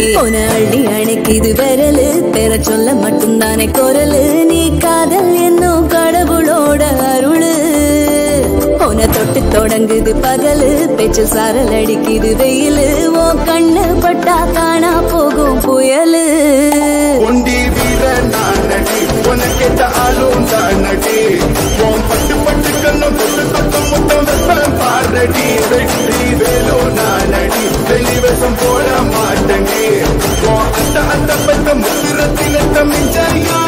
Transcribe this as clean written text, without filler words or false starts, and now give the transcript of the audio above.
உன அள்ளி அணைக்குது விரலு பெற சொல்ல மட்டும்தானே குரலு நீ காதல் என்னும் கடவுளோட அருளு உன தொட்டு தொடங்குது பகலு பேச்சு சாரல் அடிக்குது வெயிலு ஓ கண்ணு பட்டா காணா போகும் புயலு ஒண்டி வீர நானடி உனக்கேட்ட ஆளும் தானடி உன் பட்டு பட்டு கண்ணும் தொட்டு தொட்டு முட்டம் வெப்பம் பாரடி வெற்றி வேலோ நானடி வெளிவசம் போட மாட்டேன் அந்த அந்த பக்கம் முத்திரத்தில தமிழ்